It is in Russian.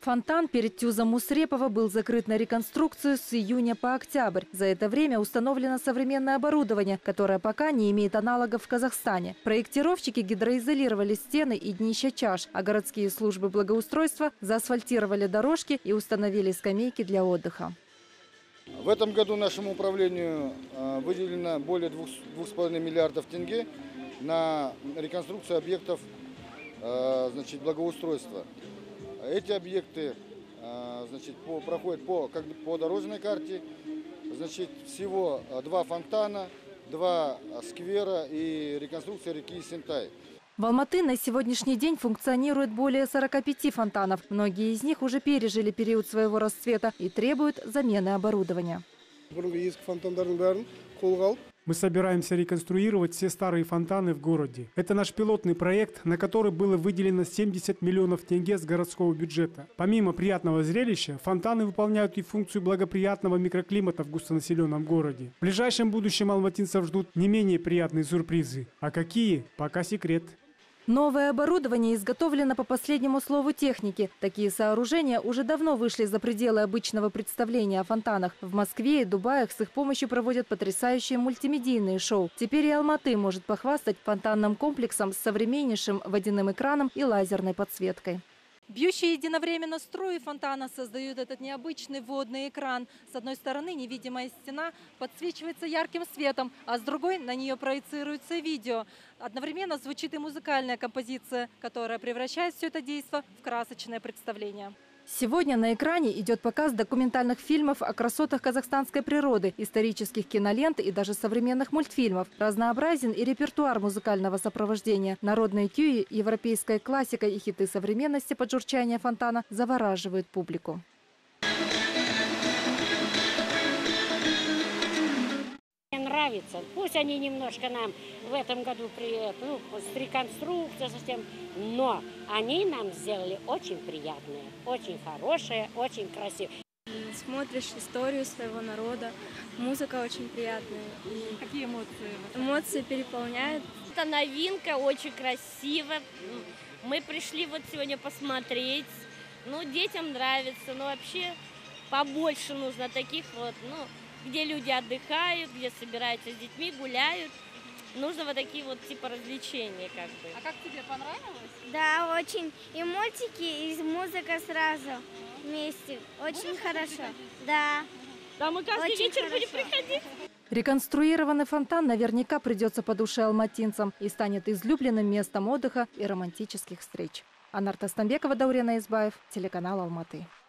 Фонтан перед ТЮЗом Мусрепова был закрыт на реконструкцию с июня по октябрь. За это время установлено современное оборудование, которое пока не имеет аналогов в Казахстане. Проектировщики гидроизолировали стены и днища чаш, а городские службы благоустройства заасфальтировали дорожки и установили скамейки для отдыха. В этом году нашему управлению выделено более 2,5 миллиардов тенге на реконструкцию объектов благоустройства. Эти объекты проходят по дорожной карте. Всего 2 фонтана, 2 сквера и реконструкция реки Сентай. В Алматы на сегодняшний день функционирует более 45 фонтанов. Многие из них уже пережили период своего расцвета и требуют замены оборудования. Мы собираемся реконструировать все старые фонтаны в городе. Это наш пилотный проект, на который было выделено 70 миллионов тенге с городского бюджета. Помимо приятного зрелища, фонтаны выполняют и функцию благоприятного микроклимата в густонаселенном городе. В ближайшем будущем алматинцев ждут не менее приятные сюрпризы. А какие? Пока секрет. Новое оборудование изготовлено по последнему слову техники. Такие сооружения уже давно вышли за пределы обычного представления о фонтанах. В Москве и Дубаях с их помощью проводят потрясающие мультимедийные шоу. Теперь и Алматы может похвастать фонтанным комплексом с современнейшим водяным экраном и лазерной подсветкой. Бьющие единовременно струи фонтана создают этот необычный водный экран. С одной стороны невидимая стена подсвечивается ярким светом, а с другой на нее проецируется видео. Одновременно звучит и музыкальная композиция, которая превращает все это действо в красочное представление. Сегодня на экране идет показ документальных фильмов о красотах казахстанской природы, исторических кинолент и даже современных мультфильмов. Разнообразен и репертуар музыкального сопровождения. Народные тюи, европейская классика и хиты современности под журчание фонтана завораживают публику. Мне нравится. Пусть они немножко нам в этом году с реконструкцией, совсем, но они нам сделали очень приятное, очень хорошее, очень красивое. Смотришь историю своего народа, музыка очень приятная. Какие эмоции? Эмоции переполняют. Это новинка, очень красиво. Мы пришли вот сегодня посмотреть. Ну, детям нравится, но вообще побольше нужно таких вот, где люди отдыхают, где собираются с детьми, гуляют. Нужно вот такие вот типа развлечения как бы. А как тебе понравилось? Да, очень. И мультики, и музыка сразу вместе. Очень хорошо. Да. Да, мы каждый вечер будем приходить. Реконструированный фонтан наверняка придется по душе алматинцам и станет излюбленным местом отдыха и романтических встреч. Анарта Стамбекова, Даурена Избаев, телеканал Алматы.